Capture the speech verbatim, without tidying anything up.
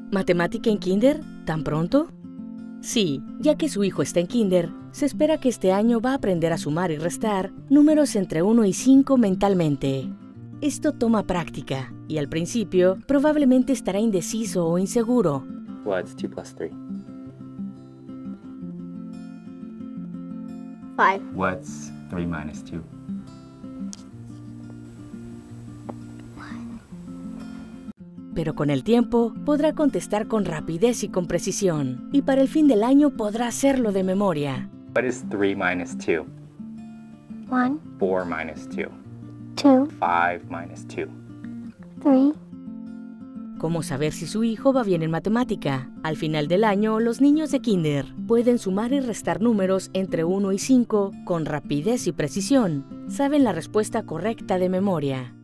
¿Matemática en kinder? ¿Tan pronto? Sí, ya que su hijo está en kinder, se espera que este año va a aprender a sumar y restar números entre uno y cinco mentalmente. Esto toma práctica, y al principio probablemente estará indeciso o inseguro. What's two plus three? Five. What's three minus two? Pero con el tiempo podrá contestar con rapidez y con precisión, y para el fin del año podrá hacerlo de memoria. What is three minus two? One, four minus two? two, five minus two? three. ¿Cómo saber si su hijo va bien en matemática? Al final del año, los niños de kinder pueden sumar y restar números entre uno y cinco con rapidez y precisión. Saben la respuesta correcta de memoria.